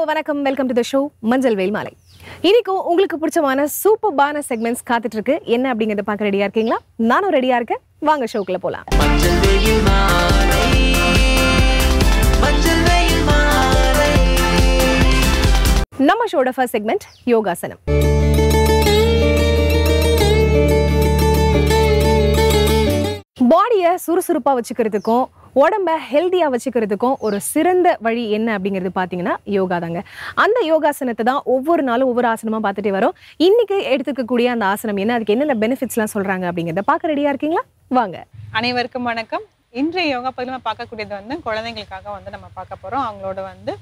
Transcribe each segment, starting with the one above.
வணக்கம், welcome to the show மஞ்சள் வெயில் மாலை. இன்னைக்கு உங்களுக்கு பிடிச்சமான சூப்பர்பான செக்மெண்ட்ஸ் காத்துட்டு இருக்கு. என்ன அப்படிங்கறத பார்க்க ரெடியா இருக்கீங்களா? நானும் ரெடியா இருக்கேன். வாங்க ஷோக்குள்ள போலாம். நம்ம ஷோட ஃபர்ஸ்ட் செக்மெண்ட் யோகாசனம். பாடியை சுறுசுறுப்பா வச்சுக்கிறதுக்கும் உடம்ப ஹெல்தியா வச்சுக்கிறதுக்கும் ஒரு சிறந்த வழி என்ன அப்படிங்கிறது பாத்தீங்கன்னா யோகா தாங்க. அந்த யோகாசனத்தை தான் ஒவ்வொரு நாளும் ஒவ்வொரு ஆசனமா பார்த்துட்டே வரோம். இன்னைக்கு எடுத்துக்கக்கூடிய அந்த ஆசனம் என்ன, அதுக்கு என்னென்ன பெனிஃபிட்ஸ் எல்லாம் சொல்றாங்க அப்படிங்கிறத பார்க்க ரெடியா இருக்கீங்களா? வாங்க. அனைவருக்கும் வணக்கம். இன்றைய யோகா பகுதியில் நம்ம பார்க்கக்கூடியது குழந்தைங்களுக்காக நம்ம பார்க்க போறோம். அவங்களோட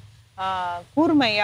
கூர்மையா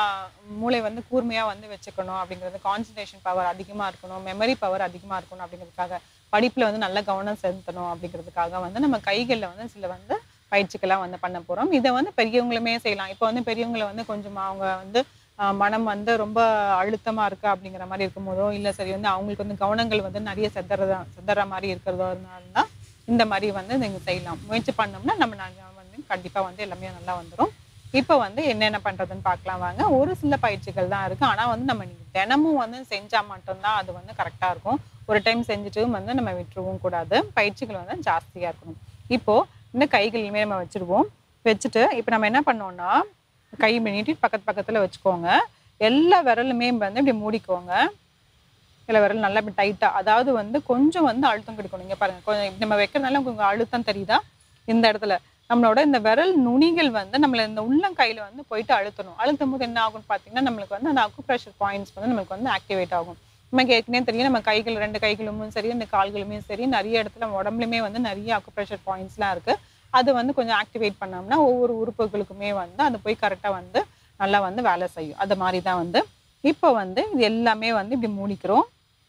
மூளை கூர்மையா வச்சுக்கணும் அப்படிங்கிறது, கான்சன்ட்ரேஷன் பவர் அதிகமா இருக்கணும், மெமரி பவர் அதிகமா இருக்கணும் அப்படிங்கிறதுக்காக, படிப்புல நல்ல கவனம் செலுத்தணும் அப்படிங்கிறதுக்காக நம்ம கைகள்ல சில பயிற்சிகள்லாம் பண்ண போறோம். இதை பெரியவங்களுமே செய்யலாம். இப்போ பெரியவங்களை கொஞ்சம் அவங்க மனம் ரொம்ப அழுத்தமா இருக்கு அப்படிங்கிற மாதிரி இருக்கும் போதோ, இல்லை சரி அவங்களுக்கு கவனங்கள் நிறைய செதற மாதிரி இருக்கிறதோனால இந்த மாதிரி நீங்க செய்யலாம். முயற்சி பண்ணோம்னா நம்ம கண்டிப்பா எல்லாமே நல்லா வந்துடும். இப்போ என்னென்ன பண்றதுன்னு பார்க்கலாம் வாங்க. ஒரு சில பயிற்சிகள் தான் இருக்கு. ஆனா நம்ம தினமும் செஞ்சா மட்டும்தான் அது கரெக்டா இருக்கும். ஒரு டைம் செஞ்சுட்டு நம்ம விட்டுருவும் கூடாது. பயிற்சிகள் ஜாஸ்தியா இருக்கணும். இப்போ இந்த கைகளையுமே நம்ம வச்சிருவோம். வச்சுட்டு இப்போ நம்ம என்ன பண்ணோம்னா, கை நீட்டிட்டு பக்கத்துல வச்சுக்கோங்க. எல்லா விரலுமே இப்படி மூடிக்கோங்க. எல்லா விரலும் நல்லா இப்படி டைட்டா, அதாவது கொஞ்சம் அழுத்தம் கொடுக்கணும். இங்க பாருங்க, கொஞ்சம் நம்ம வைக்கிறதுனால உங்களுக்கு அழுத்தம் தெரியுதா? இந்த இடத்துல நம்மளோட இந்த விரல் நுனிகள் நம்மள இந்த உள்ளங்கையில போயிட்டு அழுத்தணும். அழுத்தும் போது என்ன ஆகும்னு பார்த்தீங்கன்னா, நம்மளுக்கு அந்த அக்குப்ரெஷர் பாயிண்ட்ஸ் நம்மளுக்கு ஆக்டிவேட் ஆகும். நமக்கு ஏற்கனவே தெரியும், நம்ம கைகள் 2 கைகளுமே சரி, இந்த கால்களுமே சரி, நிறைய இடத்துல உடம்புலையுமே நிறைய அக்குப்ரெஷர் பாயிண்ட்ஸ்லாம் இருக்கு. அது கொஞ்சம் ஆக்டிவேட் பண்ணோம்னா ஒவ்வொரு உறுப்புகளுக்குமே அது போய் கரெக்டாக நல்லா வேலை செய்யும். அது மாதிரி தான் இப்போ இது எல்லாமே இப்படி மூடிக்கிறோம்.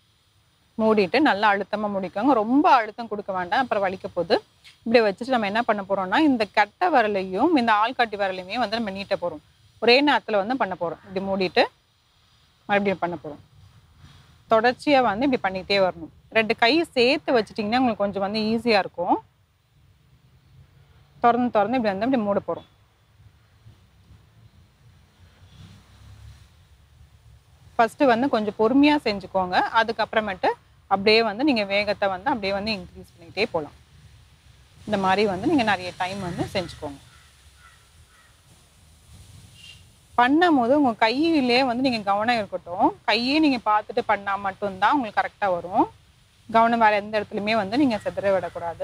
மூடிட்டு நல்லா அழுத்தமாக முடிக்கோங்க. ரொம்ப அழுத்தம் கொடுக்க வேண்டாம், அப்புறம் வலிக்க போகுது. இப்படி வச்சுட்டு நம்ம என்ன பண்ண போறோம்னா, இந்த கட்டை விரலையும் இந்த ஆள்காட்டி விரலையுமே நம்ம நீட்ட போறோம். ஒரே நேரத்தில் பண்ண போறோம். இப்படி மூடிட்டு மறுபடியும் பண்ண போறோம். தொடர்ச்சியா இப்படி பண்ணிக்கிட்டே வரணும். 2 கை சேர்த்து வச்சுட்டிங்கன்னா உங்களுக்கு கொஞ்சம் ஈஸியா இருக்கும். திறந்து இப்படி இப்படி மூட போறோம். ஃபர்ஸ்ட் கொஞ்சம் பொறுமையா செஞ்சுக்கோங்க. அதுக்கப்புறமேட்டு அப்படியே நீங்க வேகத்தை அப்படியே இன்க்ரீஸ் பண்ணிக்கிட்டே போகலாம். இந்த மாதிரி நீங்க நிறைய டைம் செஞ்சுக்கோங்க. பண்ணும் போது உங்க கையிலே நீங்க கவனம் இருக்கட்டும். கையே நீங்க பார்த்துட்டு பண்ணா மட்டும்தான் உங்களுக்கு கரெக்டா வரும். கவனம் வேற எந்த இடத்துலையுமே நீங்க செதற விடக்கூடாது.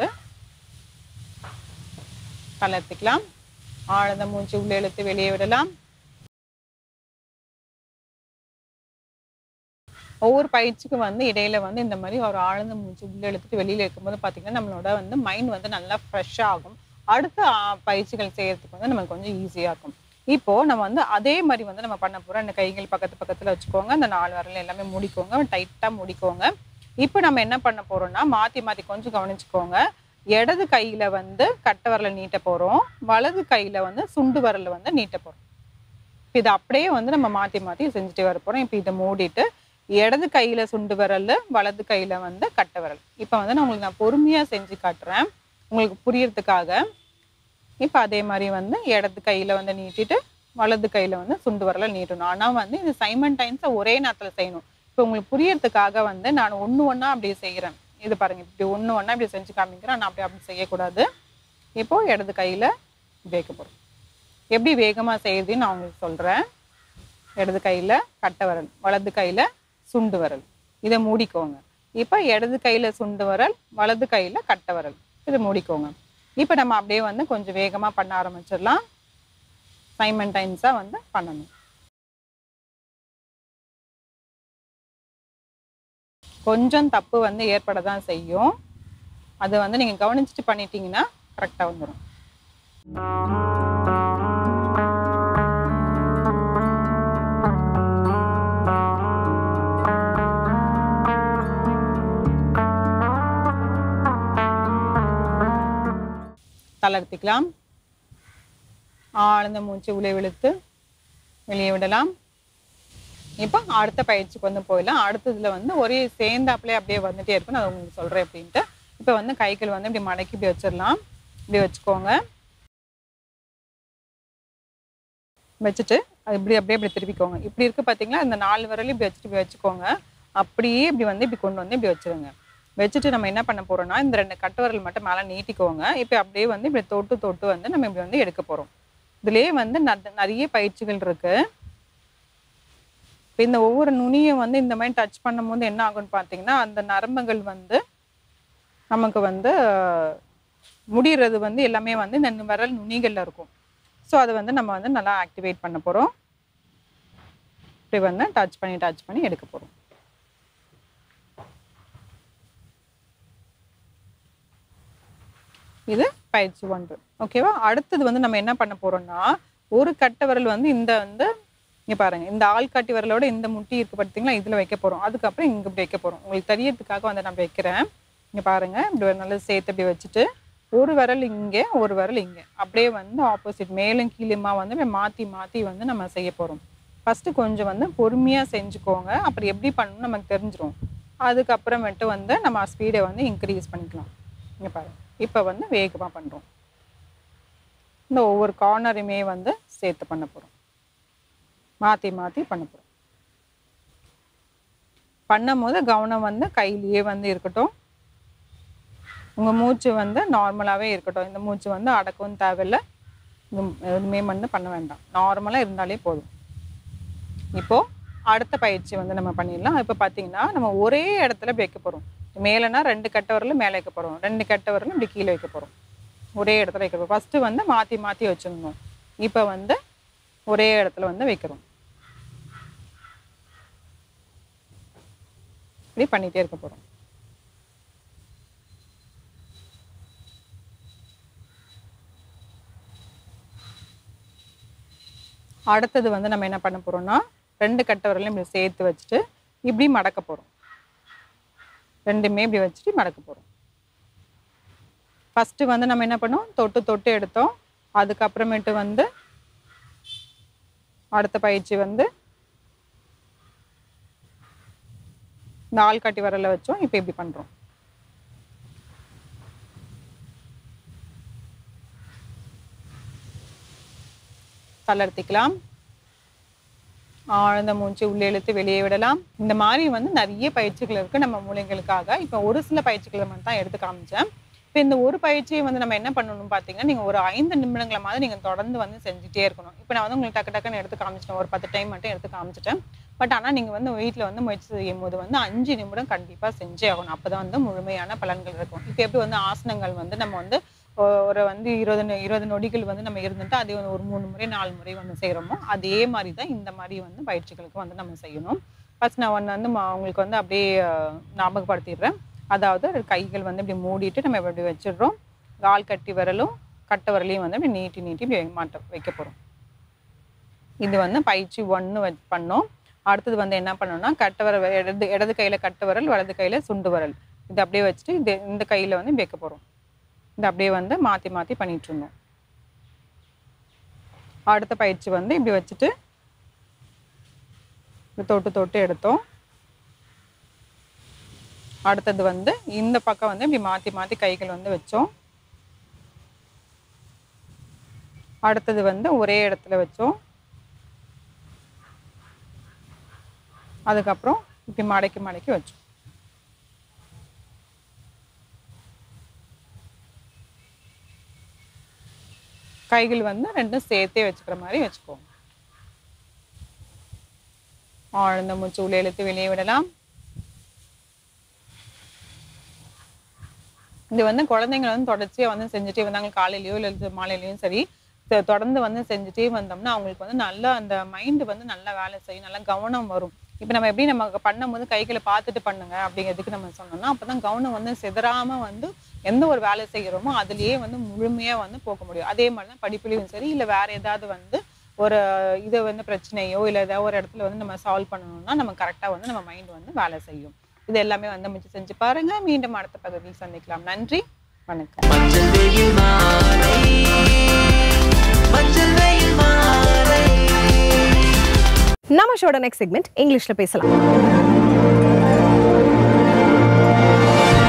தளர்த்திக்கலாம். ஆழ்ந்த மூச்சு உள்ள இழுத்து வெளியே விடலாம். ஒவ்வொரு பயிற்சிக்கும் இடையில இந்த மாதிரி ஒரு ஆழ்ந்த மூச்சு உள்ள எடுத்துட்டு வெளியில இருக்கும்போது பாத்தீங்கன்னா நம்மளோட மைண்ட் நல்லா ஃப்ரெஷ்ஷா ஆகும். அடுத்த பயிற்சிகள் செய்யறதுக்கு நமக்கு கொஞ்சம் ஈஸியா இருக்கும். இப்போ நம்ம அதே மாதிரி நம்ம பண்ண போறோம். இந்த கைகள் பக்கத்துல வச்சுக்கோங்க. அந்த 4 விரல் எல்லாமே மூடிக்கோங்க, டைட்டா மூடிக்கோங்க. இப்போ நம்ம என்ன பண்ண போறோம்னா, மாத்தி கொஞ்சம் கவனிச்சுக்கோங்க. இடது கையில கட்டை விரலை நீட்ட போறோம், வலது கையில சுண்டு விரலை நீட்ட போறோம். இதை அப்படியே நம்ம மாத்தி செஞ்சுட்டே வர போறோம். இப்போ இதை மூடிட்டு இடது கையில சுண்டு விரல், வலது கையில கட்டை விரல். இப்போ நான் உங்களுக்கு பொறுமையா செஞ்சு காட்டுறேன் உங்களுக்கு புரியறதுக்காக. இப்போ அதே மாதிரி இடது கையில நீட்டிட்டு வலது கையில சுண்டு விரலை நீட்டணும். ஆனா இது சைமல்டேனியஸா ஒரே நேரத்துல செய்யணும். இப்போ உங்களுக்கு புரியறதுக்காக நான் ஒண்ணா அப்படியே செய்யறேன். இது பாருங்க, இப்படி ஒண்ணா இப்படி செஞ்சு காமிக்கிறேன். நான் அப்படி செய்யக்கூடாது. இப்போ இடது கையில வைக்க போறோம். எப்படி வேகமா செய்யுதுன்னு நான் உங்களுக்கு சொல்றேன். இடது கையில கட்டை விரல், வலது கையில சுண்டு விரல். இதை மூடிக்கோங்க. இப்போ இடது கையில சுண்டு விரல், வலது கையில கட்டை விரல். இதை மூடிக்கோங்க. இப்போ நம்ம அப்படியே கொஞ்சம் வேகமா பண்ண ஆரம்பிச்சிடலாம். சைமல்டேனியஸா பண்ணணும். கொஞ்சம் தப்பு ஏற்படதான் செய்யும். அது நீங்க கவனிச்சுட்டு பண்ணிட்டீங்கன்னா கரெக்டா வந்துடும். தளர்த்திக்கலாம். ஆழ்ந்த மூச்சு உள்ளே இழுத்து வெளியே விடலாம். இப்போ அடுத்த பயிற்சிக்கு போயிடலாம். அடுத்ததுல ஒரே சேர்ந்தாப்புல அப்படியே வந்துட்டே இருக்கும். நான் உங்களுக்கு சொல்றேன் அப்படின்ட்டு. இப்போ கைகள் இப்படி மடக்கி இப்படி வச்சிடலாம். இப்படி வச்சுக்கோங்க. வச்சுட்டு அது இப்படி திருப்பிக்கோங்க. இப்படி இருக்கு பார்த்தீங்களா, இந்த 4 விரலையும் இப்படி வச்சுட்டு இப்படி வச்சுக்கோங்க. அப்படியே இப்படி வந்து இப்படி கொண்டு வந்து இப்படி வச்சுருங்க. வச்சுட்டு நம்ம என்ன பண்ண போறோம்னா, இந்த 2 கட்டை விரல் மட்டும் மேலே நீட்டிக்கோங்க. இப்போ அப்படியே வந்து இப்படி தொட்டு வந்து நம்ம இப்படி வந்து எடுக்க போகிறோம். இதுலேயே வந்து நிறைய பயிற்சிகள் இருக்கு. இப்போ இந்த ஒவ்வொரு நுனியும் வந்து இந்த மாதிரி டச் பண்ணும்போது என்ன ஆகும்னு பார்த்தீங்கன்னா, அந்த நரம்புகள் வந்து நமக்கு வந்து முடிகிறது வந்து எல்லாமே வந்து இந்த விரல் நுனிகளில் இருக்கும். ஸோ அதை வந்து நம்ம வந்து நல்லா ஆக்டிவேட் பண்ண போகிறோம். இப்படி வந்து டச் பண்ணி எடுக்க போகிறோம். இது பயிற்சி 1. ஓகேவா? அடுத்தது வந்து நம்ம என்ன பண்ண போறோம்னா, ஒரு கட்டை விரல் வந்து இந்த வந்து இங்க பாருங்க, இந்த ஆள்காட்டி விரலோட இந்த முட்டி இருக்கு பார்த்தீங்களா, இதுல வைக்க போறோம். அதுக்கப்புறம் இங்க இப்படி வைக்க போறோம். உங்களுக்கு தெரியறதுக்காக வந்து நான் வைக்கிறேன். இங்க பாருங்க, இப்படி நல்லா சேர்த்து இப்படி வச்சுட்டு ஒரு விரல் இங்கே, ஒரு விரல் இங்கே, அப்படியே வந்து ஆப்போசிட் மேலும் கீழுமா வந்து மாத்தி வந்து நம்ம செய்ய போறோம். ஃபர்ஸ்ட் கொஞ்சம் வந்து பொறுமையா செஞ்சுக்கோங்க. அப்புறம் எப்படி பண்ணணும்னு நமக்கு தெரிஞ்சிடும். அதுக்கப்புறமேட்டு வந்து நம்ம ஸ்பீடை வந்து இன்க்ரீஸ் பண்ணிக்கலாம். இங்க பாருங்க, இப்போ வந்து வேகமாக பண்ணுறோம். இந்த ஒவ்வொரு கார்னருமே வந்து சேர்த்து பண்ண போகிறோம். மாற்றி பண்ண போகிறோம். பண்ணும் போது கவனம் வந்து கையிலேயே வந்து இருக்கட்டும். உங்கள் மூச்சு வந்து நார்மலாகவே இருக்கட்டும். இந்த மூச்சு வந்து அடக்கவும் தேவையில்லை, எதுவுமே வந்து பண்ண வேண்டாம். நார்மலாக இருந்தாலே போதும். இப்போது அடுத்த பயிற்சி வந்து நம்ம பண்ணிடலாம். இப்போ பார்த்தீங்கன்னா நம்ம ஒரே இடத்துல வைக்க போகிறோம். மேலேனா 2 கட்டை விரலும் மேலே வைக்க போகிறோம், 2 கட்டை விரலும் இப்படி கீழே வைக்க போகிறோம். ஒரே இடத்துல வைக்க போகிறோம். ஃபஸ்ட்டு வந்து மாற்றி வச்சுக்கணும். இப்போ வந்து ஒரே இடத்துல வந்து வைக்கிறோம். இப்படி பண்ணிகிட்டே இருக்க போகிறோம். அடுத்தது வந்து நம்ம என்ன பண்ண போகிறோம்னா, 2 கட்டை விரலையும் இப்படி சேர்த்து வச்சுட்டு இப்படி மடக்க போகிறோம். ரெண்டுமே இப்படி வச்சுட்டு மடக்க போகிறோம். ஃபஸ்ட்டு வந்து நம்ம என்ன பண்ணோம், தொட்டு எடுத்தோம். அதுக்கப்புறமேட்டு வந்து அடுத்த பயிற்சி வந்து இந்த ஆள்காட்டி விரலை வச்சோம். இப்போ இப்படி பண்ணுறோம். தளர்த்திக்கலாம். ஆழ்ந்த மூச்சு உள்ளே இழுத்து வெளியே விடலாம். இந்த மாதிரி வந்து நிறைய பயிற்சிகள் இருக்குது நம்ம மூளைகளுக்காக. இப்போ ஒரு சில பயிற்சிகளை மட்டும் தான் எடுத்து காமிச்சேன். இப்போ இந்த ஒரு பயிற்சியை வந்து நம்ம என்ன பண்ணணும்னு பார்த்தீங்கன்னா, நீங்கள் ஒரு 5 நிமிடங்களை மாதிரி நீங்கள் தொடர்ந்து வந்து செஞ்சுட்டே இருக்கணும். இப்போ நான் வந்து உங்களுக்கு டக்குன்னு எடுத்து காமிச்சிட்டேன். ஒரு 10 டைம் மட்டும் எடுத்து காமிச்சிட்டேன். பட் ஆனால் நீங்கள் வந்து வீட்டில் வந்து முயற்சி செய்யும் போது வந்து 5 நிமிடம் கண்டிப்பாக செஞ்சே ஆகணும். அப்போ தான் வந்து முழுமையான பலன்கள் இருக்கும். இப்போ எப்படி வந்து ஆசனங்கள் வந்து நம்ம வந்து ஒரு வந்து 20 நொடிகள் வந்து நம்ம இருந்துட்டு அதே ஒரு 3 முறை 4 முறை வந்து செய்கிறோமோ, அதே மாதிரி தான் இந்த மாதிரி வந்து பயிற்சிகளுக்கு வந்து நம்ம செய்யணும். ஃபர்ஸ்ட் நான் வந்து உங்களுக்கு வந்து அப்படியே ஞாபகப்படுத்திடுறேன். அதாவது கைகள் வந்து இப்படி மூடிட்டு நம்ம இப்படி வச்சிடுறோம். ஆள்கட்டி விரலும் கட்டை விரலையும் வந்து இப்படி நீட்டி இப்படி வைக்க போகிறோம். இது வந்து பயிற்சி 1 பண்ணோம். அடுத்தது வந்து என்ன பண்ணோம்னா, கட்டை விரல் இடது கையில் கட்டை விரல், வலது கையில் சுண்டு விரல், இது அப்படியே வச்சுட்டு இந்த கையில் வந்து வைக்க போகிறோம். இது அப்படியே வந்து மாற்றி பண்ணிட்டு இருந்தோம். அடுத்த பயிற்சி வந்து இப்படி வச்சுட்டு தொட்டு எடுத்தோம். அடுத்தது வந்து இந்த பக்கம் வந்து இப்படி மாற்றி கைகள் வந்து வச்சோம். அடுத்தது வந்து ஒரே இடத்துல வச்சோம். அதுக்கப்புறம் இப்படி மடக்கி வச்சோம். கைகள் வந்து ரெண்டும் சேர்த்தே வச்சுக்கிற மாதிரி வச்சுக்கோங்க. ஆழ்ந்த மூச்சு உள்ளே இழுத்து வெளியே விடலாம். இது வந்து குழந்தைங்க வந்து தொடர்ச்சியாக வந்து செஞ்சுட்டே வந்தாங்க. காலையிலையோ இல்லை மாலையிலையும் சரி, தொடர்ந்து வந்து செஞ்சுட்டே வந்தோம்னா அவங்களுக்கு வந்து நல்லா அந்த மைண்டு வந்து நல்லா வேலை செய்யும், நல்லா கவனம் வரும். இப்போ நம்ம எப்படி நம்ம பண்ணும்போது கைகளை பார்த்துட்டு பண்ணுங்க அப்படிங்கிறதுக்கு நம்ம சொன்னோம்னா, அப்போ தான் கவனம் வந்து சிதறாமல் வந்து எந்த ஒரு வேலை செய்கிறோமோ அதுலேயே வந்து முழுமையாக வந்து போக முடியும். அதே மாதிரி தான் படிப்புலையும் சரி, இல்லை வேறு ஏதாவது வந்து ஒரு இது வந்து பிரச்சனையோ இல்லை ஏதாவது ஒரு இடத்துல வந்து நம்ம சால்வ் பண்ணணும்னா நம்ம கரெக்டாக வந்து நம்ம மைண்ட் வந்து வேலை செய்யும். இது எல்லாமே வந்து முயற்சி செஞ்சு பாருங்க. மீண்டும் அடுத்த பகுதியில் சந்திக்கலாம். நன்றி, வணக்கம். நம்ம ஷோட நெக்ஸ்ட் செக்மெண்ட் இங்கிலீஷ்ல பேசலாம்.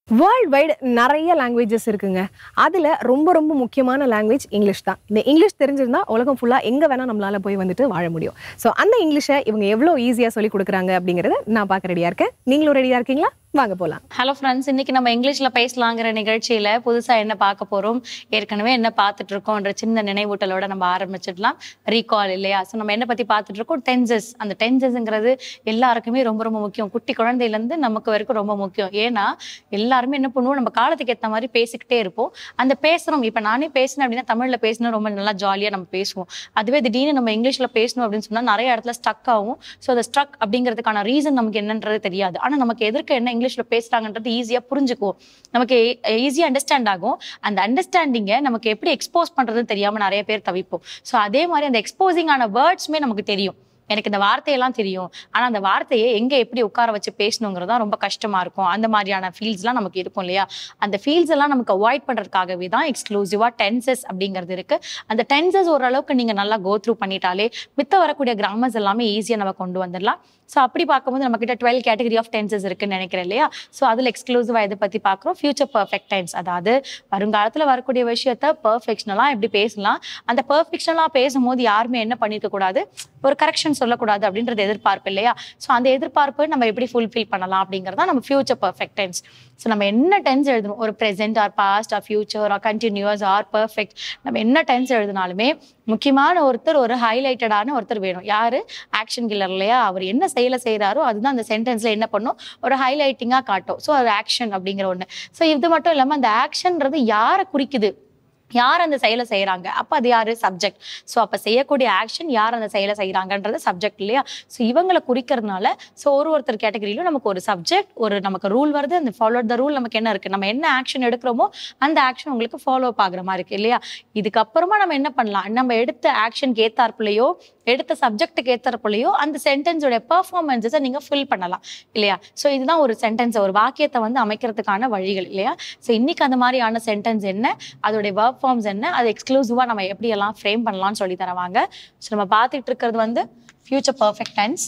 வேர்ல்ட் வைடு நிறைய லாங்குவேஜஸ் இருக்குங்க. அதில் ரொம்ப ரொம்ப முக்கியமான லாங்குவேஜ் இங்கிலீஷ் தான். இந்த இங்கிலீஷ் தெரிஞ்சிருந்தா உலகம் ஃபுல்லாக எங்கே வேணால் நம்மளால் போய் வந்துட்டு வாழ முடியும். ஸோ அந்த இங்கிலீஷை இவங்க எவ்வளோ ஈஸியாக சொல்லி கொடுக்குறாங்க அப்படிங்கிறத நான் பார்க்க ரெடியாக இருக்கேன். நீங்களும் ரெடியாக இருக்கீங்களா? வாங்க போகலாம். ஹலோ ஃப்ரெண்ட்ஸ், இன்னைக்கு நம்ம இங்கிலீஷில் பேசலாங்கிற நிகழ்ச்சியில் புதுசாக என்ன பார்க்க போகிறோம், ஏற்கனவே என்ன பார்த்துட்டு இருக்கோம்ன்ற சின்ன நினைவூட்டலோட நம்ம ஆரம்பிச்சிடலாம். ரீகால் இல்லையா? ஸோ நம்ம என்ன பற்றி பார்த்துட்டு இருக்கோம்? டென்சஸ். அந்த டென்சஸ்ங்கிறது எல்லாருக்குமே ரொம்ப ரொம்ப முக்கியம். குட்டி குழந்தையிலேருந்து நமக்கு வரைக்கும் ரொம்ப முக்கியம். ஏன்னா எல்லாருமே என்ன பண்ணுவோம், நம்ம காலத்துக்கு ஏற்ற மாதிரி பேசிக்கிட்டே இருப்போம். அந்த பேசுகிறோம், இப்போ நானே பேசினேன் அப்படின்னா தமிழில் பேசினா ரொம்ப நல்லா ஜாலியாக நம்ம பேசுவோம். அதுவே திடீர்னு நம்ம இங்கிலீஷில் பேசணும் அப்படின்னு சொன்னால் நிறைய இடத்துல ஸ்டக் ஆகும். ஸோ அந்த ஸ்ட்ரக் அப்படிங்கிறதுக்கான ரீசன் நமக்கு என்னன்றது தெரியாது. ஆனால் நமக்கு எதிர்க்க என்ன இங்கிலீஷ்ல பேசுறாங்கன்றது ஈஸியா புரிஞ்சுக்குவோம், நமக்கு ஈஸியா அண்டர்ஸ்டாண்ட் ஆகும். அந்த அண்டர்ஸ்டாண்டிங்கை நமக்கு எப்படி எக்ஸ்போஸ் பண்றதுன்னு தெரியாம நிறைய பேர் தவிப்போம். ஸோ அதே மாதிரி அந்த எக்ஸ்போசிங் ஆன வேர்ட்ஸ்மே நமக்கு தெரியும். எனக்கு இந்த வார்த்தையெல்லாம் தெரியும், ஆனா அந்த வார்த்தையை எங்க எப்படி உட்கார வச்சு பேசணுங்கிறது தான் ரொம்ப கஷ்டமா இருக்கும். அந்த மாதிரியான ஃபீல்ட்ஸ்லாம் நமக்கு இருக்கும் இல்லையா? அந்த ஃபீல்ட்ஸ் எல்லாம் நமக்கு அவாய்ட் பண்றதுக்காகவே தான் எக்ஸ்க்ளூசிவா டென்சஸ் அப்படிங்கிறது இருக்கு. அந்த டென்சஸ் ஓரளவுக்கு நீங்க நல்லா கோ த்ரூ பண்ணிட்டாலே மித்த வரக்கூடிய கிராமர்ஸ் எல்லாமே ஈஸியா நம்ம கொண்டு வந்துடலாம். ஸோ அப்படி பார்க்கும்போது நம்ம கிட்ட 12 கேட்டகரி ஆஃப் டென்சஸ் இருக்குன்னு நினைக்கிறேன் இல்லையா? ஸோ அதில் எக்ஸ்க்ளூசிவா எதை பத்தி பார்க்குறோம்? Future perfect tense. அதாவது வருங்காலத்தில் வரக்கூடிய விஷயத்த பர்ஃபெக்ஷனலாக எப்படி பேசலாம், அந்த பர்ஃபெக்ஷனலாக பேசும்போது யாருமே என்ன பண்ணிருக்க கூடாது, ஒரு கரெக்ஷன் சொல்லக்கூடாது அப்படின்றது எதிர்பார்ப்பு இல்லையா? ஸோ அந்த எதிர்பார்ப்பு நம்ம எப்படி ஃபுல்ஃபில் பண்ணலாம் அப்படிங்கிறதா நம்ம ஃபியூச்சர் பர்ஃபெக்ட் டென்ஸ். ஸோ நம்ம என்ன டென்ஸ் எழுதணும், ஒரு present or past or future or continuous or perfect, நம்ம என்ன டென்ஸ் எழுதினாலுமே முக்கியமான ஒருத்தர், ஒரு ஹைலைட்டடான ஒருத்தர் வேணும். யாரு? ஆக்ஷன் கில்லர் இல்லையா? அவர் என்ன செயலை செய்யறாரோ அதுதான் அந்த சென்டென்ஸ்ல என்ன பண்ணும், ஒரு ஹைலைட்டிங்கா காட்டும். ஸோ அது ஆக்ஷன் அப்படிங்கிற ஒண்ணு. ஸோ இது மட்டும் இல்லாம அந்த ஆக்ஷன்றது யாரை குறிக்குது, யார் அந்த செயலை செய்யறாங்க, அப்ப அது யாரு? சப்ஜெக்ட். ஸோ அப்ப செய்யக்கூடிய ஆக்ஷன் யார் அந்த செயலை செய்யறாங்கன்றது சப்ஜெக்ட் இல்லையா? ஸோ இவங்களை குறிக்கிறதுனால ஸோ ஒருத்தர் கேட்டகரியிலும் நமக்கு ஒரு சப்ஜெக்ட், ஒரு நமக்கு ரூல் வருது. அந்த ஃபாலோ த ரூல் நமக்கு என்ன இருக்கு, நம்ம என்ன ஆக்ஷன் எடுக்கிறோமோ அந்த ஆக்ஷன் உங்களுக்கு ஃபாலோ அப் ஆகுற மாதிரி இருக்கு இல்லையா? இதுக்கப்புறமா நம்ம என்ன பண்ணலாம், நம்ம எடுத்த ஆக்ஷனுக்கு ஏத்தாற்புலையோ எடுத்த சப்ஜெக்டுக்கு ஏத்தாற்புலையோ அந்த சென்டென்ஸோட பெர்ஃபார்மன்ஸை நீங்க ஃபில் பண்ணலாம் இல்லையா? ஸோ இதுதான் ஒரு சென்டென்ஸ், ஒரு வாக்கியத்தை வந்து அமைக்கிறதுக்கான வழிகள் இல்லையா? ஸோ இன்னைக்கு அந்த மாதிரியான சென்டென்ஸ் என்ன, அதோடைய வேர்ப் ஃபார்ம்ஸ் என்ன, அது எக்ஸ்க்ளூசிவா நம்ம எப்படி எல்லாம் ஃப்ரேம் பண்ணலாம்னு சொல்லி தருவாங்க. ஸோ நம்ம பார்த்துட்டு இருக்கிறது வந்து ஃபியூச்சர் பர்ஃபெக்ட் டென்ஸ்.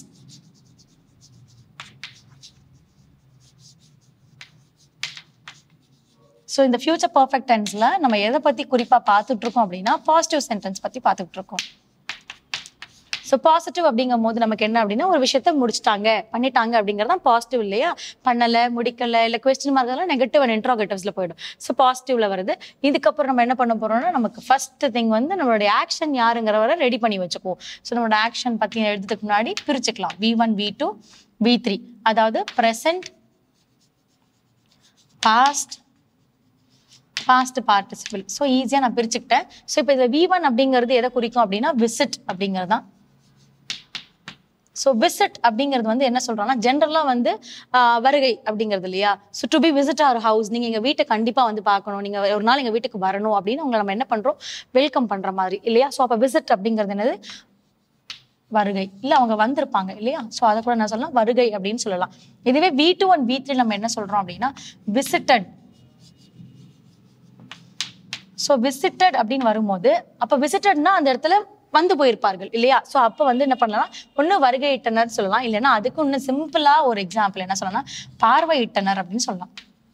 ஸோ இந்த ஃபியூச்சர் பர்ஃபெக்ட் டென்ஸ்ல நம்ம எதை பத்தி குறிப்பா பார்த்துட்டு இருக்கோம் அப்படின்னா பாசிட்டிவ் சென்டென்ஸ் பத்தி பார்த்துட்டு இருக்கோம். ஸோ பாசிட்டிவ் அப்படிங்கும் போது நமக்கு என்ன அப்படின்னா, ஒரு விஷயத்த முடிச்சுட்டாங்க, பண்ணிட்டாங்க அப்படிங்கிறது தான் பாசிட்டிவ் இல்லையா? பண்ணலை, முடிக்கலை, இல்லை கொஸ்டின் மார்க் எல்லாம் நெகட்டிவ் அண்ட் இன்ட்ரோகேட்டிவ்ஸ்ல போயிடும். ஸோ பாசிட்டிவ்ல வருது. இதுக்கப்புறம் நம்ம என்ன பண்ண போறோம்னா, நமக்கு ஃபர்ஸ்ட் திங் வந்து நம்மளுடைய ஆக்ஷன் யாருங்கிறவரை ரெடி பண்ணி வச்சுக்குவோம். ஸோ நம்மளோட ஆக்ஷன் பத்தி எழுதுறதுக்கு முன்னாடி பிரிச்சுக்கலாம். V1, V2, V3. அதாவது present, past, past participle. So ஈஸியாக நான் பிரிச்சுக்கிட்டேன். ஸோ இப்போ இதில் V1 அப்படிங்கிறது எதை குறிக்கும் அப்படின்னா விசிட் அப்படிங்கிறது தான். ஸோ விசிட் அப்படிங்கிறது வந்து என்ன சொல்றோம்னா, ஜென்ரலா வந்து வருகை அப்படிங்கிறது இல்லையா? So to be visit our house, நீங்க எங்க வீட்டை கண்டிப்பா வந்து பார்க்கணும், நீங்க ஒரு நாள் எங்க வீட்டுக்கு வரணும் அப்படின்னு உங்களை நம்ம என்ன பண்றோம், வெல்கம் பண்ற மாதிரி இல்லையா? ஸோ அப்போ விசிட் அப்படிங்கிறது என்னது, வருகை. இல்ல அவங்க வந்திருப்பாங்க இல்லையா? ஸோ அதை கூட நான் சொல்லலாம் வருகை அப்படின்னு சொல்லலாம். இதுவே V2 and V3 நம்ம என்ன சொல்றோம் அப்படின்னா விசிட்டட். ஸோ விசிட்டட் அப்படின்னு வரும்போது அப்ப விசிட்டட்னா அந்த இடத்துல வந்து போயிருப்பார்கள் இல்லையா? ஸோ அப்போ வந்து என்ன பண்ணலாம், ஒன்று வருகையிட்டனர் சொல்லலாம், இல்லைன்னா அதுக்கு இன்னும் சிம்பிளா ஒரு எக்ஸாம்பிள் என்ன சொல்லலாம், பார்வையிட்டனர் அப்படின்னு சொல்லலாம்.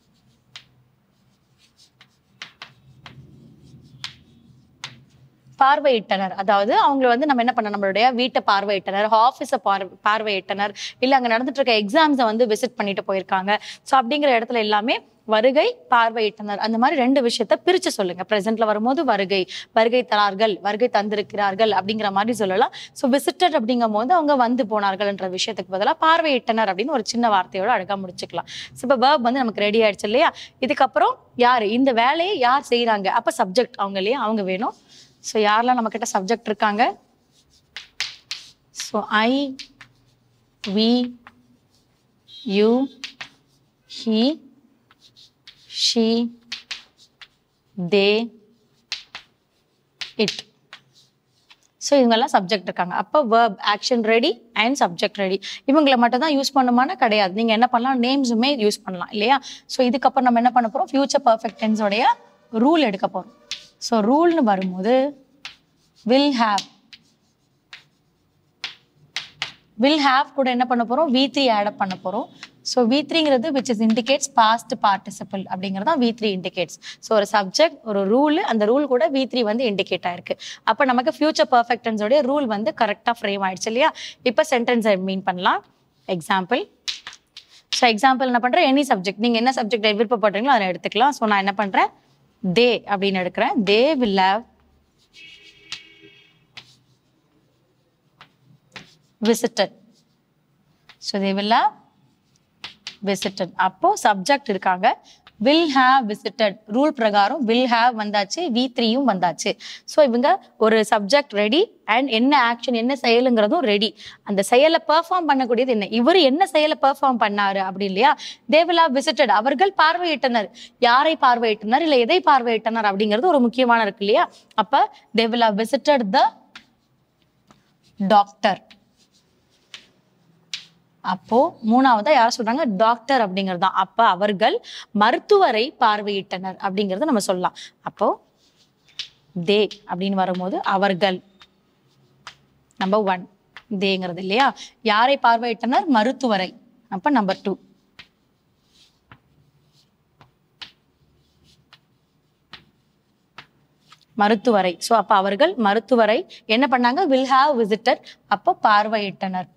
பார்வையிட்டனர் அதாவது அவங்களை வந்து நம்ம என்ன பண்ண, நம்மளுடைய வீட்டை பார்வையிட்டனர், ஆஃபீஸை பார்வையிட்டனர், இல்லை அங்கே நடந்துட்டு இருக்க எக்ஸாம்ஸை வந்து விசிட் பண்ணிட்டு போயிருக்காங்க. ஸோ அப்படிங்கிற இடத்துல எல்லாமே வருகை, பார்வையிட்டனர், அந்த மாதிரி ரெண்டு விஷயத்த பிரிச்சு சொல்லுங்க. பிரசன்ட்ல வரும்போது வருகை, வருகை தரார்கள், வருகை தந்திருக்கிறார்கள் அப்படிங்கிற மாதிரி சொல்லலாம். ஸோ விசிட்டட் அப்படிங்கும் போது அவங்க வந்து போனார்கள்ன்ற விஷயத்துக்கு பதிலாக பார்வையிட்டனர் அப்படின்னு ஒரு சின்ன வார்த்தையோட அழகா முடிச்சுக்கலாம். ஸோ இப்போ வேர்ப் வந்து நமக்கு ரெடி ஆயிடுச்சு இல்லையா? இதுக்கப்புறம் யாரு இந்த வேலையை யார் செய்யறாங்க, அப்ப சப்ஜெக்ட் அவங்க இல்லையா, அவங்க வேணும். ஸோ யாரெல்லாம் நம்ம கிட்ட சப்ஜெக்ட் இருக்காங்க, so I, we, you, he, she, they, it. So இவங்கெல்லாம் சப்ஜெக்ட் இருக்காங்க. அப்போ verb, action ready and subject ready. இவங்களை மட்டும் தான் யூஸ் பண்ணுமானா கிடையாது, நீங்க என்ன பண்ணலாம், நேம்ஸுமே யூஸ் பண்ணலாம் இல்லையா? ஸோ இதுக்கப்புறம் நம்ம என்ன பண்ண போறோம், ஃபியூச்சர் பர்ஃபெக்ட் டென்ஸோடைய ரூல் எடுக்க போறோம். ஸோ ரூல்னு வரும்போது will have, will have கூட என்ன பண்ண போறோம், V3 ஆட் பண்ண போறோம். ஸோ V3ங்கிறது which is indicates past participle அப்படிங்கிறது தான் V3 indicates. ஸோ ஒரு சப்ஜெக்ட் ஒரு ரூல், அந்த ரூல் கூட V3 வந்து இண்டிகேட் ஆயிருக்கு. அப்போ நமக்கு ஃபியூச்சர் பர்ஃபெக்ட் டென்ஸோடைய ரூல் வந்து கரெக்டாக ஃப்ரேம் ஆயிடுச்சு இல்லையா? இப்போ சென்டென்ஸை மீன் பண்ணலாம். எக்ஸாம்பிள். ஸோ எக்ஸாம்பிள் என்ன பண்ணுறேன், எனி சப்ஜெக்ட் நீங்கள் என்ன சப்ஜெக்ட் விருப்பப்படுறீங்களோ அதை எடுத்துக்கலாம். ஸோ நான் என்ன பண்ணுறேன், தே அப்படின்னு எடுக்கிறேன். They will have visited. So they will have visited. அப்போ சப்ஜெக்ட் இருக்காங்க, will have visited ரூல் பிரகாரம் will have வந்தாச்சு, V3யும் வந்தாச்சு. ஸோ இவங்க ஒரு சப்ஜெக்ட் ரெடி அண்ட் என்ன ஆக்ஷன் என்ன செயலுங்கிறதும் ரெடி. அந்த செயலை பெர்ஃபார்ம் பண்ணக்கூடியது என்ன, இவர் என்ன செயலை பெர்ஃபார்ம் பண்ணாரு அப்படி இல்லையா? they will have visited அவர்கள் பார்வையிட்டனர். யாரை பார்வையிட்டனர் இல்லை எதை பார்வையிட்டனர் அப்படிங்கிறது ஒரு முக்கியமான இருக்கு இல்லையா? அப்ப they will have visited the doctor. அப்போ மூணாவதா யார சொல்றாங்க, டாக்டர் அப்படிங்கிறது தான். அப்ப அவர்கள் மருத்துவரை பார்வையிட்டனர் அப்படிங்கறத நம்ம சொல்லலாம். அப்போ தே அப்படின்னு வரும்போது அவர்கள் நம்பர் 1 தேங்கிறது இல்லையா? யாரை பார்வையிட்டனர், மருத்துவரை. அப்ப நம்பர் 2 மருத்துவரை. ஸோ அப்ப அவர்கள் மருத்துவரை என்ன பண்ணாங்க, will have visited அப்போ பார்வையிட்டனர்.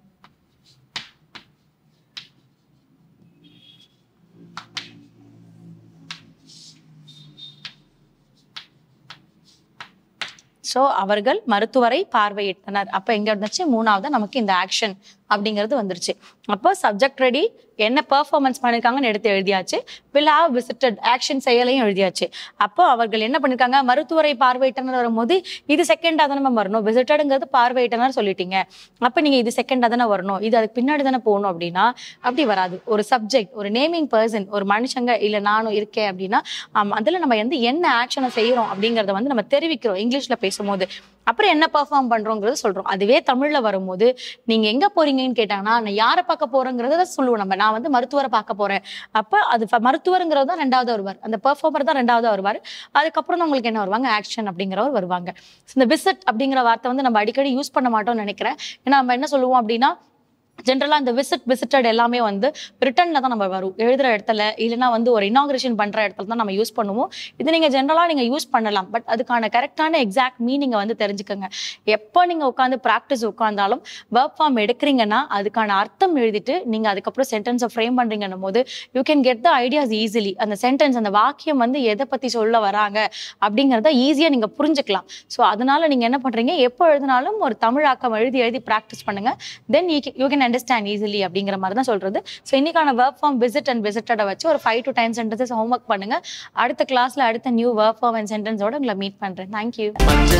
ஸோ அவர்கள் மருத்துவரை பார்வையிட்டனர். அப்போ எங்க இருந்துச்சு, மூணாவது நமக்கு இந்த ஆக்ஷன் அப்படிங்கிறது வந்துருச்சு. அப்போ சப்ஜெக்ட் ரெடி, என்ன பெர்ஃபார்மன்ஸ் பண்ணிருக்காங்கன்னு எடுத்து எழுதியாச்சு, will have visited ஆக்ஷன் செயலையும் எழுதியாச்சு. அப்போ அவர்கள் என்ன பண்ணிருக்காங்க, மருத்துவரை பார்வையிட்டனர் வரும்போது இது செகண்டா தானே நம்ம வரணும். விசிட்டடுங்கிறது பார்வையிட்டனர் சொல்லிட்டீங்க, அப்போ நீங்க இது செகண்டா தானே வரணும், இது அதுக்கு பின்னாடி தானே போகணும் அப்படின்னா அப்படி வராது. ஒரு சப்ஜெக்ட், ஒரு நேமிங் பர்சன், ஒரு மனுஷங்க இல்லை நானும் இருக்கேன் அப்படின்னா அதுல நம்ம வந்து என்ன ஆக்ஷனை செய்யறோம் அப்படிங்கறத வந்து நம்ம தெரிவிக்கிறோம் இங்கிலீஷ்ல பேசும்போது. அப்புறம் என்ன பெர்ஃபார்ம் பண்றோங்கிறது சொல்றோம். அதுவே தமிழ்ல வரும்போது நீங்க எங்க போறீங்கன்னு கேட்டாங்கன்னா நான் யாரை பார்க்க போறேங்கிறத சொல்லுவோம். நம்ம நான் வந்து மருத்துவரை பார்க்க போறேன். அப்ப அது மருத்துவருங்கிறது தான் ரெண்டாவது வருவார், அந்த பெர்ஃபார்மர் தான் ரெண்டாவது வருவார். அதுக்கப்புறம் தான் உங்களுக்கு என்ன வருவாங்க, ஆக்ஷன் அப்படிங்கிறவர் வருவாங்க. இந்த விசிட் அப்படிங்கிற வார்த்தை வந்து நம்ம அடிக்கடி யூஸ் பண்ண மாட்டோம்னு நினைக்கிறேன். ஏன்னா நம்ம என்ன சொல்லுவோம் அப்படின்னா, ஜென்ரலா இந்த விசிட்டட் எல்லாமே வந்து ரிட்டன்ல தான் நம்ம வரும், எழுதுற இடத்துல இல்லைன்னா வந்து ஒரு இனாகிரேஷன் பண்ற இடத்துல தான் நம்ம யூஸ் பண்ணுவோம். இது நீங்க ஜென்ரலா நீங்க யூஸ் பண்ணலாம், பட் அதுக்கான கரெக்டான எக்ஸாக்ட் மீனிங்கை வந்து தெரிஞ்சுக்கோங்க. எப்போ நீங்க உட்காந்து ப்ராக்டிஸ் உட்காந்தாலும் வெர்ப் ஃபார்ம் எடுக்கிறீங்கன்னா அதுக்கான அர்த்தம் எழுதிட்டு நீங்க அதுக்கப்புறம் சென்டென்ஸை ஃப்ரேம் பண்றீங்கன்னும் போது you can get the ideas easily. அந்த சென்டென்ஸ், அந்த வாக்கியம் வந்து எதை பத்தி சொல்ல வராங்க அப்படிங்கிறத ஈஸியா நீங்க புரிஞ்சுக்கலாம். ஸோ அதனால நீங்க என்ன பண்றீங்க, எப்போ எழுதினாலும் ஒரு தமிழாக்கம் எழுதி ப்ராக்டிஸ் பண்ணுங்க. Then you can understand easily அப்படிங்கிற மாதிரி தான் சொல்றது. ஸோ இன்னைக்கான வெர்ப் ஃபார்ம் விசிட் அண்ட் விசிட்டடை வச்சு ஒரு 5 to 10 சென்டென்சஸ் ஹோம்ஒர்க் பண்ணுங்க. அடுத்த கிளாஸ்ல அடுத்த நியூ வெர்ப் ஃபார்ம் அண்ட் சென்டென்ஸோட உங்களை மீட் பண்றேன். தேங்க்யூ.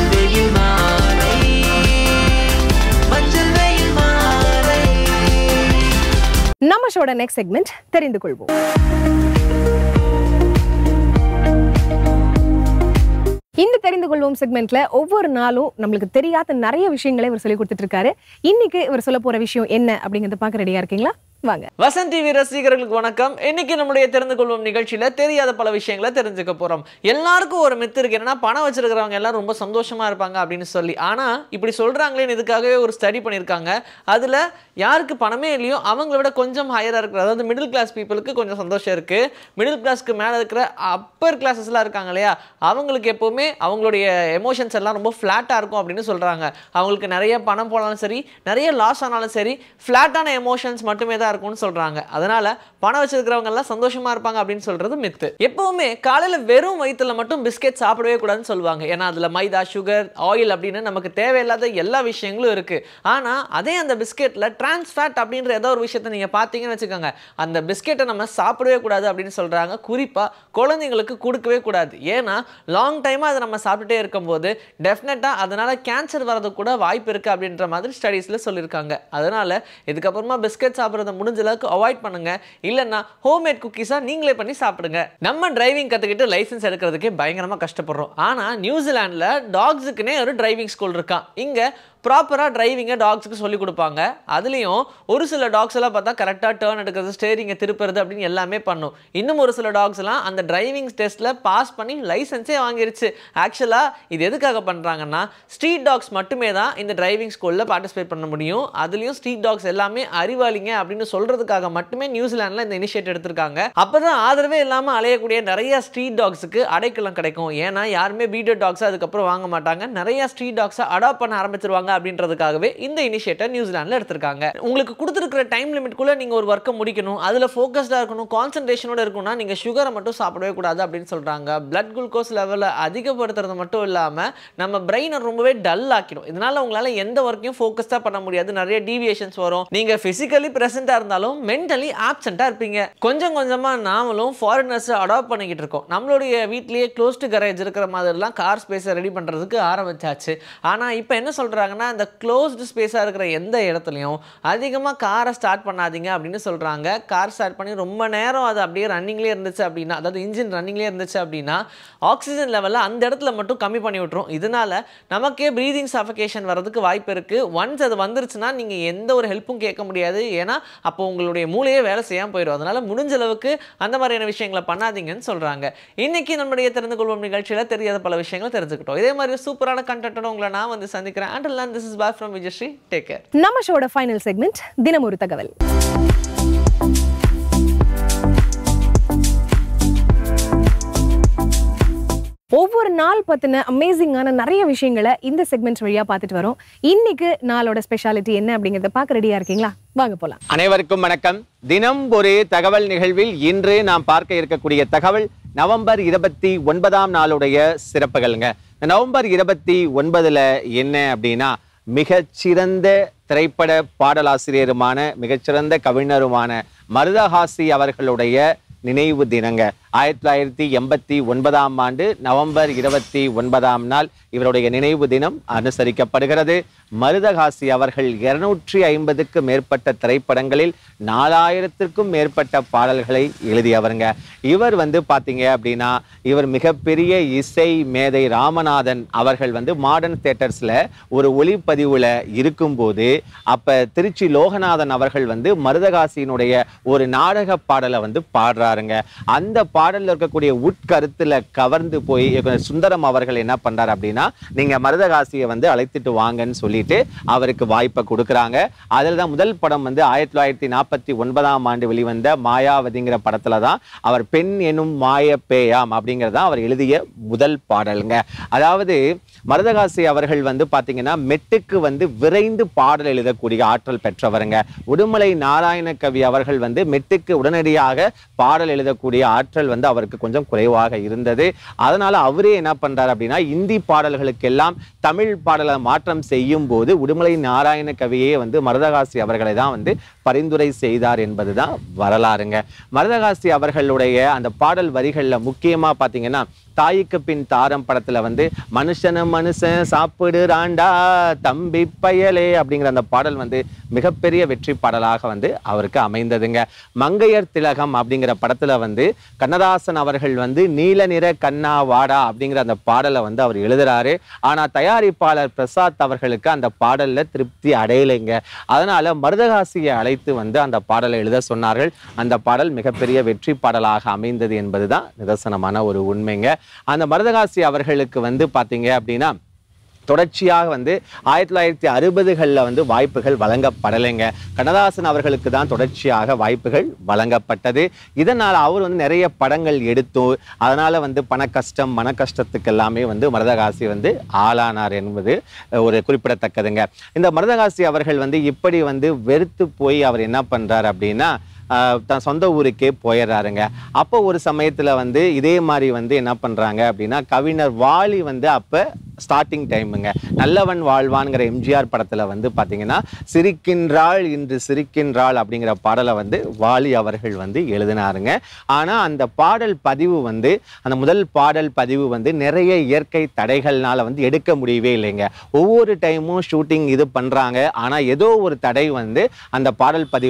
நம்ம ஷோட நெக்ஸ்ட் செக்மெண்ட் தெரிந்து கொள்வோம். இந்த தெரிந்து கொள்வோம் செக்மெண்ட்ல ஒவ்வொரு நாளும் நம்மளுக்கு தெரியாத நிறைய விஷயங்களை இவர் சொல்லி கொடுத்துட்டு இருக்காரு. இன்னைக்கு இவர் சொல்ல போற விஷயம் என்ன அப்படிங்கறத பார்க்க ரெடியா இருக்கீங்களா? வாங்க. வசந்த் டிவி ரசிகர்களுக்கு வணக்கம். இன்னைக்கு நம்முடைய தெரிந்து கொள்வோம் நிகழ்ச்சியில தெரியாத பல விஷயங்களை தெரிஞ்சுக்க போறோம். எல்லாருக்கும் ஒரு மித்து இருக்கு, என்னன்னா பணம் வச்சிருக்கிறவங்க எல்லாம் ரொம்ப சந்தோஷமா இருப்பாங்க அப்படின்னு சொல்லி. ஆனா இப்படி சொல்றாங்களேன்னு இதுக்காகவே ஒரு ஸ்டடி பண்ணியிருக்காங்க. அதுல யாருக்கு பணமே இல்லையோ அவங்கள விட கொஞ்சம் ஹையரா இருக்கிற, அதாவது மிடில் கிளாஸ் பீப்புளுக்கு கொஞ்சம் சந்தோஷம் இருக்கு. மிடில் கிளாஸ்க்கு மேல இருக்கிற அப்பர் கிளாஸஸ் எல்லாம் இருக்காங்க இல்லையா, அவங்களுக்கு எப்பவுமே அவங்களுடைய எமோஷன்ஸ் எல்லாம் ரொம்ப ஃபிளாட்டா இருக்கும் அப்படின்னு சொல்றாங்க. அவங்களுக்கு நிறைய பணம் போனாலும் சரி, நிறைய லாஸ் ஆனாலும் சரி, ஃபிளாட்டான எமோஷன்ஸ் மட்டுமே தான் இருக்கும்னு சொல்றாங்க. அதனால பணம் வச்சிருக்கிறவங்க எல்லாம் சந்தோஷமா இருப்பாங்க அப்படின்னு சொல்றது மித்து. எப்பவுமே காலையில வெறும் வயிற்றுல மட்டும் பிஸ்கெட் சாப்பிடவே கூடாதுன்னு சொல்லுவாங்க. ஏன்னா அதுல மைதா, சுகர், ஆயில் அப்படின்னு நமக்கு தேவையில்லாத எல்லா விஷயங்களும் இருக்கு. ஆனா அதே அந்த பிஸ்கெட்ல டிரான்ஸ் ஃபேட் அப்படின்ற ஏதோ ஒரு விஷயத்தை நீங்க பாத்தீங்கன்னு வச்சுக்கோங்க, அந்த பிஸ்கெட்டை நம்ம சாப்பிடவே கூடாது அப்படின்னு சொல்றாங்க. குறிப்பா குழந்தைங்களுக்கு கொடுக்கவே கூடாது. ஏன்னா லாங் டைமா அதை நம்ம சாப்பிட்டுட்டே இருக்கும்போது டெஃபினட்டா அதனால கேன்சர் வரது கூட வாய்ப்பு இருக்கு அப்படின்ற மாதிரி ஸ்டடீஸ்ல சொல்லியிருக்காங்க. அதனால இதுக்கப்புறமா பிஸ்கெட் சாப்பிட்றத முடிஞ்ச அளவுக்கு அவாய்ட் பண்ணுங்க. இல்லைன்னா ஹோம்மேட் குக்கீஸா நீங்களே பண்ணி சாப்பிடுங்க. நம்ம டிரைவிங் கத்துக்கிட்டு லைசன்ஸ் எடுக்கிறதுக்கே பயங்கரமா கஷ்டப்படுறோம். ஆனா நியூசிலாந்துல டாக்ஸுக்குனே ஒரு டிரைவிங் ஸ்கூல் இருக்கான். இங்க ப்ராப்பராக டிரைவிங்கை டாக்ஸுக்கு சொல்லிக் கொடுப்பாங்க. அதுலேயும் ஒரு சில டாக்ஸ் எல்லாம் பார்த்தா கரெக்டாக டேர்ன் எடுக்கிறது, ஸ்டேரிங்கை திருப்புறது அப்படின்னு எல்லாமே பண்ணும். இன்னும் ஒரு சில டாக்ஸ் எல்லாம் அந்த டிரைவிங் டெஸ்ட்டில் பாஸ் பண்ணி லைசன்ஸே வாங்கிருச்சு. ஆக்சுவலாக இது எதுக்காக பண்ணுறாங்கன்னா, ஸ்ட்ரீட் டாக்ஸ் மட்டுமே தான் இந்த டிரைவிங் ஸ்கூலில் பார்ட்டிசிபேட் பண்ண முடியும். அதுலேயும் ஸ்ட்ரீட் டாக்ஸ் எல்லாமே அறிவாளிங்க அப்படின்னு சொல்கிறதுக்காக மட்டுமே நியூசிலாண்டில் இந்த இனிஷியேட் எடுத்திருக்காங்க. அப்போ தான் ஆதரவே இல்லாமல் அலையக்கூடிய நிறைய ஸ்ட்ரீட் டாக்ஸுக்கு அடைக்கலம் கிடைக்கும். ஏன்னா யாருமே பீடட் டாக்ஸை அதுக்கப்புறம் வாங்க மாட்டாங்க, நிறைய ஸ்ட்ரீட் டாக்ஸை அடாப்ட் பண்ண ஆரம்பிச்சிருவாங்க அப்படின்றதுக்காகவே இந்த இனிஷியேட்டர் நியூசிலாண்டில் எடுத்திருக்காங்க. உங்களுக்கு கொடுத்துருக்கிற டைம் லிமிட்குள்ளே நீங்கள் ஒரு ஒர்க்கை முடிக்கணும், அதில் ஃபோக்கஸ்டாக இருக்கணும், கான்சன்ட்ரேஷனோட இருக்கணும்னா நீங்கள் சுகரை மட்டும் சாப்பிடவே கூடாது அப்படின்னு சொல்கிறாங்க. பிளட் குளுக்கோஸ் லெவலை அதிகப்படுத்துறது மட்டும் இல்லாமல் நம்ம பிரெயினை ரொம்பவே டல் ஆக்கிடும். இதனால் உங்களால் எந்த ஒர்க்கையும் ஃபோக்கஸ்டாக பண்ண முடியாது, நிறைய டீவியேஷன்ஸ் வரும். நீங்கள் ஃபிசிக்கலி ப்ரெசென்ட்டாக இருந்தாலும் மென்டலி ஆப்சென்ட்டாக இருப்பீங்க. கொஞ்சம் கொஞ்சமாக நாமளும் ஃபாரினர்ஸை அடாப்ட் பண்ணிக்கிட்டு இருக்கோம். நம்மளுடைய வீட்லேயே க்ளோஸ்டு கரேஜ் இருக்கிற மாதிரிலாம் கார் ஸ்பேஸை ரெடி பண்ணுறதுக்கு ஆரம்பிச்சாச்சு. ஆனால் இப்போ என்ன சொல்கிறாங்கன்னா, இந்த க்ளோஸ்டு ஸ்பேஸாக இருக்கிற எந்த இடத்துலையும் அதிகமாக காரை ஸ்டார்ட் பண்ணாதீங்க அப்படின்னு சொல்கிறாங்க. கார் ஸ்டார்ட் பண்ணி ரொம்ப நேரம் அது அப்படியே ரன்னிங்லேயே இருந்துச்சு அப்படின்னா, அதாவது இன்ஜின் ரன்னிங்லேயே இருந்துச்சு அப்படின்னா ஆக்சிஜன் லெவலில் அந்த இடத்துல மட்டும் கம்மி பண்ணி விட்டுரும். இதனால் நமக்கே ப்ரீதிங் சஃபகேஷன் வரதுக்கு வாய்ப்பு இருக்குது. ஒன்ஸ் அது வந்துருச்சுன்னா நீங்கள் எந்த ஒரு ஹெல்ப்பும் கேட்க முடியாது. ஏன்னா அப்போ உங்களுடைய மூளையே வேலை செய்யாமல் போயிடும். அதனால் முடிஞ்ச அளவுக்கு அந்த மாதிரியான விஷயங்களை பண்ணாதீங்கன்னு சொல்கிறாங்க. இன்னைக்கு நம்முடைய தெரிந்து கொள்வோம் நிகழ்ச்சியில் தெரியாத பல விஷயங்களை தெரிஞ்சுக்கிட்டோம். இதே மாதிரி சூப்பரான கண்டென்ட்டோட உங்களை நான் வந்து சந்திக்கிறேன். Until then, this is bye from Vijayashree. Take care. நம்ம ஷோட ஃபைனல் செக்மெண்ட் தினம் ஒரு தகவல். ஒவ்வொரு நாள் பத்தின அமேசிங்கான நிறைய விஷயங்களை இந்த செக்மெண்ட் வழியா பார்த்துட்டு வரோம். இன்னைக்கு நாளோட ஸ்பெஷாலிட்டி என்ன அப்படிங்கறத பார்க்க ரெடியா இருக்கீங்களா? வாங்க போலாம். அனைவருக்கும் வணக்கம். தினம் ஒரு தகவல் நிகழ்வில் இன்று நாம் பார்க்க இருக்கக்கூடிய தகவல் நவம்பர் 29ஆம் நாளுடைய சிறப்புகள்ங்க. நவம்பர் 29 என்ன அப்படின்னா, மிகச்சிறந்த திரைப்பட பாடலாசிரியருமான மிகச்சிறந்த கவிஞருமான மருதகாசி அவர்களுடைய நினைவு தினங்க. 1989ஆம் ஆண்டு நவம்பர் 29ஆம் நாள் இவருடைய நினைவு தினம் அனுசரிக்கப்படுகிறது. மருதகாசி அவர்கள் 250க்கும் மேற்பட்ட திரைப்படங்களில் 4000த்திற்கும் மேற்பட்ட பாடல்களை எழுதியவருங்க. இவர் பார்த்தீங்க அப்படின்னா, இவர் மிகப்பெரிய இசை மேதை ராமநாதன் அவர்கள் மாடர்ன் தியேட்டர்ஸ்ல ஒரு ஒளிப்பதிவுல இருக்கும்போது, அப்ப திருச்சி லோகநாதன் அவர்கள் மருதகாசியினுடைய ஒரு நாடக பாடலை பாடுறாருங்க. அந்த பாடல்ல இருக்கக்கூடிய உட்கருத்துல கவர்ந்து போய் சுந்தரம் அவர்கள் என்ன பண்றாரு அப்படின்னா, நீங்க மருதகாசியை அழைத்துட்டு வாங்கன்னு சொல்லிட்டு அவருக்கு வாய்ப்பை கொடுக்குறாங்க. அதில் தான் முதல் படம் 1949ஆம் ஆண்டு வெளிவந்த மாயாவதிங்கிற படத்துல தான் அவர் பெண் எனும் மாய பேயாம் அப்படிங்கிறதான் அவர் எழுதிய முதல் பாடலுங்க. அதாவது மருதகாசி அவர்கள் பாத்தீங்கன்னா மெட்டுக்கு விரைந்து பாடல் எழுதக்கூடிய ஆற்றல் பெற்றவருங்க. உடுமலை நாராயண கவி அவர்கள் மெட்டுக்கு உடனடியாக பாடல் எழுதக்கூடிய ஆற்றல் அவருக்கு கொஞ்சம் குறைவாக இருந்தது. அதனால அவரே என்ன பண்றாரு அப்படின்னா, இந்தி பாடல்களுக்கெல்லாம் தமிழ் பாடலை மாற்றம் செய்யும் போது உடுமலை நாராயண கவியே மருதகாசி அவர்களை தான் பரிந்துரை செய்தார் என்பதுதான் வரலாறுங்க. மருதகாசி அவர்களுடைய அந்த பாடல் வரிகள்ல முக்கியமா பாத்தீங்கன்னா, தாய்க்கு பின் தாரம் படத்துல மனுஷன் சாப்பிடுறாண்டா தம்பி பயலே அப்படிங்கிற அந்த பாடல் மிகப்பெரிய வெற்றி பாடலாக அவருக்கு அமைந்ததுங்க. மங்கையர் திலகம் அப்படிங்கிற படத்துல கண்ணதாசன் அவர்கள் நீல நிற கண்ணா வாடா அப்படிங்கிற அந்த பாடலை அவர் எழுதுறாரு. ஆனா தயாரிப்பாளர் பிரசாத் அவர்களுக்கு அந்த பாடல்ல திருப்தி அடையலைங்க. அதனால மருதகாசியை அழைத்து அந்த பாடலை எழுத சொன்னார்கள். அந்த பாடல் மிகப்பெரிய வெற்றி பாடலாக அமைந்தது என்பதுதான் நிதர்சனமான ஒரு உண்மைங்க. அந்த மருதகாசி அவர்களுக்கு பாத்தீங்க அப்படின்னா, தொடர்ச்சியாக 1960களில் வாய்ப்புகள் வழங்கப்படலைங்க. கண்ணதாசன் அவர்களுக்கு தான் தொடர்ச்சியாக வாய்ப்புகள் வழங்கப்பட்டது. இதனால் அவர் நிறைய படங்கள் எடுத்து அதனால பண கஷ்டம் மன கஷ்டத்துக்கு எல்லாமே மருதகாசி ஆளானார் என்பது ஒரு குறிப்பிடத்தக்கதுங்க. இந்த மருதகாசி அவர்கள் இப்படி வெறுத்து போய் அவர் என்ன பண்றாரு அப்படின்னா, தன் சொந்த ஊருக்கே போயிடுறாருங்க. அப்போ ஒரு சமயத்துல இதே மாதிரி என்ன பண்றாங்க அப்படின்னா, கவிஞர் வாலி அப்ப ஸ்டார்டிங் டைமுங்க. நல்லவன் வாழ்வான்ங்கிற எம்ஜிஆர் படத்துல பாத்தீங்கன்னா, சிரிக்கின்றாள் இன்று சிரிக்கின்றாள் அப்படிங்கிற பாடலை வாலி அவர்கள் எழுதினாருங்க. ஆனா அந்த பாடல் பதிவு அந்த முதல் பாடல் பதிவு நிறைய இயற்கை தடைகள்னால எடுக்க முடியவே இல்லைங்க. ஒவ்வொரு டைமும் ஷூட்டிங் இது பண்றாங்க. ஆனா ஏதோ ஒரு தடை அந்த பாடல் பதிவை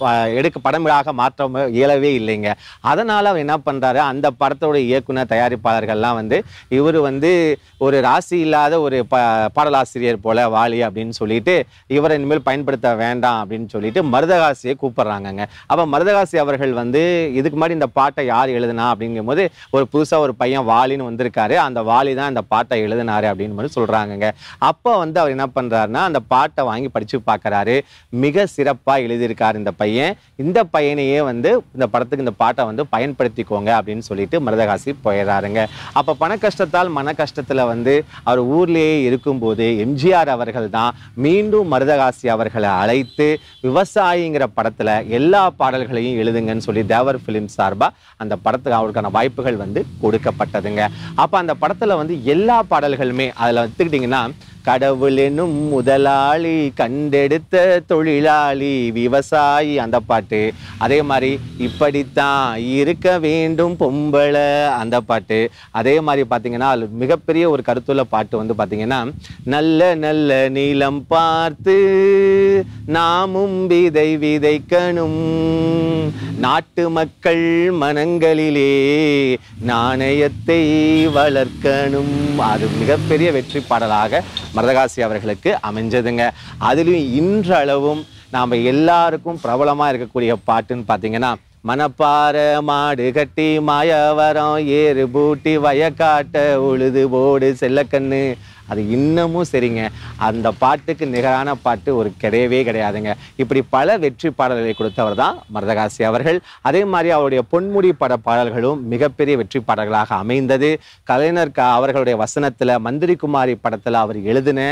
படமாக மாற்ற இயலவே இல்லைங்க. அதனால அவர் என்ன பண்றாரு, அந்த படத்தோட இயக்குனர் தயாரிப்பாளர்கள்லாம் வந்து இவர் வந்து ஒரு ராசி இல்லாத ஒரு பாடலாசிரியர் போல வாலி அப்படின்னு சொல்லிட்டு இவரை இனிமேல் பயன்படுத்த வேண்டாம் அப்படின்னு சொல்லிட்டு மருதகாசியை கூப்பிடுறாங்கங்க. அப்ப மருதகாசி அவர்கள் வந்து இதுக்கு முன்னாடி இந்த பாட்டை யார் எழுதுனா அப்படிங்கும் போது ஒரு புதுசா ஒரு பையன் வாலின்னு வந்திருக்காரு, அந்த வாலி தான் இந்த பாட்டை எழுதினாரு அப்படின்னு மாதிரி சொல்றாங்கங்க. அப்போ வந்து அவர் என்ன பண்றாருன்னா அந்த பாட்டை வாங்கி படிச்சு பார்க்கறாரு. மிக சிறப்பா எழுதியிருக்காரு இந்த பையன், இந்த பையனையே வந்து இந்த படத்துக்கு இந்த பாட்டை வந்து பயன்படுத்திக்கோங்க அப்படின்னு சொல்லிட்டு மருதகாசி போயிடுறாருங்க. அப்ப பண கஷ்டத்தால் மன கஷ்டத்துல வந்து அவர் ஊர்லேயே இருக்கும்போது எம்ஜிஆர் அவர்கள் தான் மீண்டும் மருதகாசி அவர்களை அழைத்து விவசாயிங்கிற படத்துல எல்லா பாடல்களையும் எழுதுங்கன்னு சொல்லி தேவர் பிலிம் சார்பா அந்த படத்துக்கு அவருக்கான வாய்ப்புகள் வந்து கொடுக்கப்பட்டதுங்க. அப்ப அந்த படத்துல வந்து எல்லா பாடல்களுமே அதுல எடுத்துக்கிட்டீங்கன்னா கடவுள் என்னும் முதலாளி கண்டெடுத்த தொழிலாளி விவசாயி அந்த பாட்டு, அதே மாதிரி இப்படித்தான் இருக்க வேண்டும் பொம்பளை அந்த பாட்டு, அதே மாதிரி பார்த்தீங்கன்னா மிகப்பெரிய ஒரு கருத்துள்ள பாட்டு வந்து பார்த்தீங்கன்னா நல்ல நல்ல நீளம் பார்த்து நாமும் விதை விதைக்கணும் நாட்டு மக்கள் மனங்களிலே நாணயத்தை வளர்க்கணும். அது மிகப்பெரிய வெற்றி பாடலாக மருதகாசி அவர்களுக்கு அமைஞ்சதுங்க. அதுலயும் இன்றளவும் நாம எல்லாருக்கும் பிரபலமா இருக்கக்கூடிய பாட்டுன்னு பாத்தீங்கன்னா மணப்பாற மாடு கட்டி மாயவரம் ஏறு பூட்டி வயக்காட்ட உழுது போடு செல்லக்கண்ணு, அது இன்னமும் சரிங்க. அந்த பாட்டுக்கு நிகரான பாட்டு ஒரு கிடையவே கிடையாதுங்க. இப்படி பல வெற்றி பாடல்களை கொடுத்தவர் தான் மருதகாசி அவர்கள். அதே மாதிரி அவருடைய பொன்முடி பட பாடல்களும் மிகப்பெரிய வெற்றி பாடல்களாக அமைந்தது. கலைஞர் அவர்களுடைய வசனத்துல மந்திரி குமாரி படத்துல அவர் எழுதின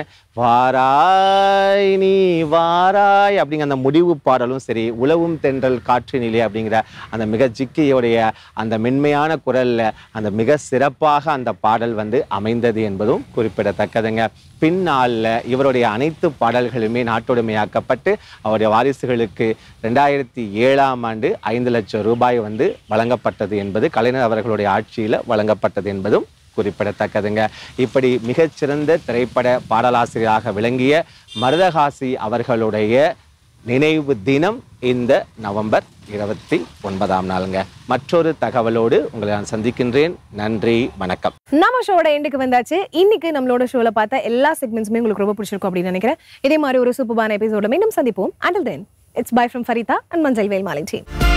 வாராய் நீ வாராய் அப்படிங்கிற அந்த முடிவு பாடலும் சரி, உழவும் தென்றல் காற்றினிலே அப்படிங்கிற அந்த மிக ஜிக்கியோடைய அந்த மென்மையான குரல்ல அந்த மிக சிறப்பாக அந்த பாடல் வந்து அமைந்தது என்பதும் குறிப்பிடத்தக்கதுங்க. பின்னால இவருடைய அனைத்து பாடல்களுமே நாட்டுடைமையாக்கப்பட்டு அவருடைய வாரிசுகளுக்கு 2007ஆம் ஆண்டு 5 லட்சம் ரூபாய் வந்து வழங்கப்பட்டது என்பது கலைஞர் அவர்களுடைய ஆட்சியில வழங்கப்பட்டது என்பதும் குறிப்பிடத்தக்கதுங்க. இப்படி மிகச்சிறந்த திரைப்பட பாடலாசிரியராக விளங்கிய மருதகாசி அவர்களுடைய நினைவு தினம் இந்த நவம்பர் 29ஆம் நாளுங்க. மற்றொரு தகவலோடு உங்களை நான் சந்திக்கின்றேன். நன்றி, வணக்கம். நம்ம ஷோட எண்டுக்கு வந்தாச்சு. இன்னைக்கு நம்மளோட ஷோல பார்த்த எல்லா செக்மெண்ட்ஸுமே உங்களுக்கு ரொம்ப பிடிச்சிருக்கும் அப்படின்னு நினைக்கிறேன். இதே மாதிரி ஒரு சூப்பரான எபிசோட மீண்டும் சந்திப்போம். Until then, it's bye from Farita and Manjal Velmali team.